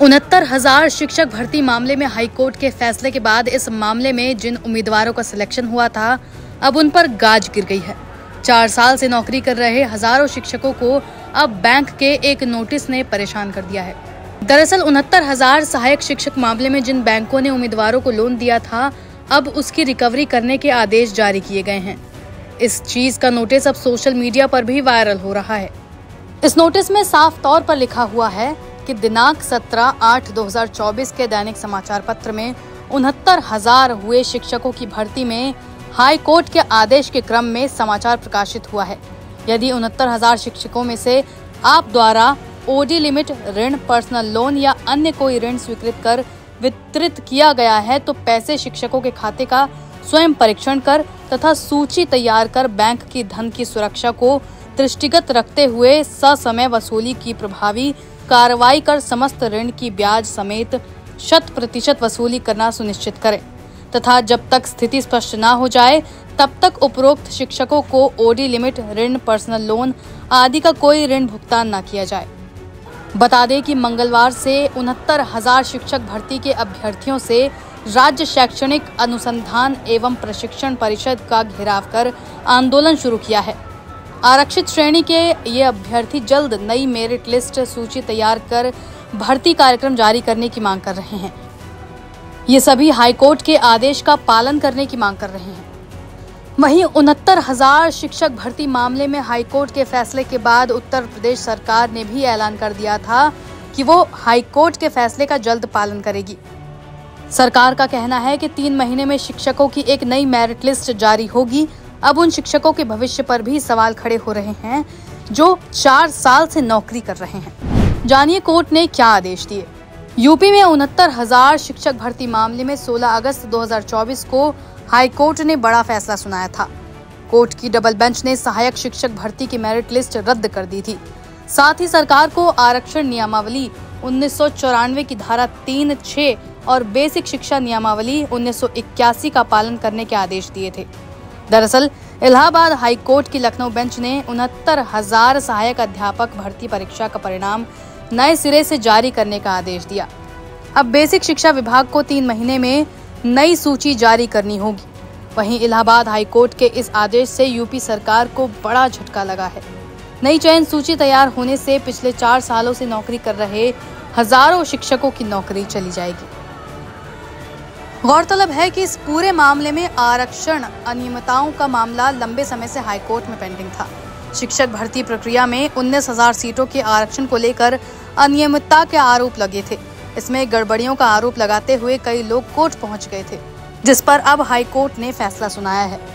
69,000 शिक्षक भर्ती मामले में हाईकोर्ट के फैसले के बाद इस मामले में जिन उम्मीदवारों का सिलेक्शन हुआ था, अब उन पर गाज गिर गई है। 4 साल से नौकरी कर रहे हजारों शिक्षकों को अब बैंक के एक नोटिस ने परेशान कर दिया है। दरअसल 69,000 सहायक शिक्षक मामले में जिन बैंकों ने उम्मीदवारों को लोन दिया था, अब उसकी रिकवरी करने के आदेश जारी किए गए हैं। इस चीज का नोटिस अब सोशल मीडिया पर भी वायरल हो रहा है। इस नोटिस में साफ तौर पर लिखा हुआ है कि दिनांक 17/8/2024 के दैनिक समाचार पत्र में 69,000 हुए शिक्षकों की भर्ती में हाई कोर्ट के आदेश के क्रम में समाचार प्रकाशित हुआ है। यदि 69,000 शिक्षकों में से आप द्वारा ओडी लिमिट ऋण, पर्सनल लोन या अन्य कोई ऋण स्वीकृत कर वितरित किया गया है तो पैसे शिक्षकों के खाते का स्वयं परीक्षण कर तथा सूची तैयार कर बैंक की धन की सुरक्षा को दृष्टिगत रखते हुए ससमय वसूली की प्रभावी कार्रवाई कर समस्त ऋण की ब्याज समेत 100% वसूली करना सुनिश्चित करें तथा जब तक स्थिति स्पष्ट न हो जाए तब तक उपरोक्त शिक्षकों को ओडी लिमिट ऋण, पर्सनल लोन आदि का कोई ऋण भुगतान न किया जाए। बता दें कि मंगलवार से 69,000 शिक्षक भर्ती के अभ्यर्थियों से राज्य शैक्षणिक अनुसंधान एवं प्रशिक्षण परिषद का घेराव कर आंदोलन शुरू किया है। आरक्षित श्रेणी के ये अभ्यर्थी जल्द नई मेरिट लिस्ट सूची तैयार कर भर्ती कार्यक्रम जारी करने की मांग कर रहे हैं। ये सभी हाईकोर्ट के आदेश का पालन करने की मांग कर रहे हैं। वहीं 69,000 शिक्षक भर्ती मामले में हाईकोर्ट के फैसले के बाद उत्तर प्रदेश सरकार ने भी ऐलान कर दिया था कि वो हाईकोर्ट के फैसले का जल्द पालन करेगी। सरकार का कहना है कि 3 महीने में शिक्षकों की एक नई मेरिट लिस्ट जारी होगी। अब उन शिक्षकों के भविष्य पर भी सवाल खड़े हो रहे हैं जो 4 साल से नौकरी कर रहे हैं। जानिए कोर्ट ने क्या आदेश दिए। यूपी में 69,000 शिक्षक भर्ती मामले में 16 अगस्त 2024 को हाई कोर्ट ने बड़ा फैसला सुनाया था। कोर्ट की डबल बेंच ने सहायक शिक्षक भर्ती की मेरिट लिस्ट रद्द कर दी थी। साथ ही सरकार को आरक्षण नियमावली 1994 की धारा 3, 6 और बेसिक शिक्षा नियमावली 1981 का पालन करने के आदेश दिए थे। दरअसल इलाहाबाद हाई कोर्ट की लखनऊ बेंच ने 69,000 सहायक अध्यापक भर्ती परीक्षा का परिणाम नए सिरे से जारी करने का आदेश दिया। अब बेसिक शिक्षा विभाग को 3 महीने में नई सूची जारी करनी होगी। वहीं इलाहाबाद हाई कोर्ट के इस आदेश से यूपी सरकार को बड़ा झटका लगा है। नई चयन सूची तैयार होने से पिछले 4 सालों से नौकरी कर रहे हजारों शिक्षकों की नौकरी चली जाएगी। गौरतलब है कि इस पूरे मामले में आरक्षण अनियमितताओं का मामला लंबे समय से हाईकोर्ट में पेंडिंग था। शिक्षक भर्ती प्रक्रिया में 19,000 सीटों के आरक्षण को लेकर अनियमितता के आरोप लगे थे। इसमें गड़बड़ियों का आरोप लगाते हुए कई लोग कोर्ट पहुंच गए थे, जिस पर अब हाईकोर्ट ने फैसला सुनाया है।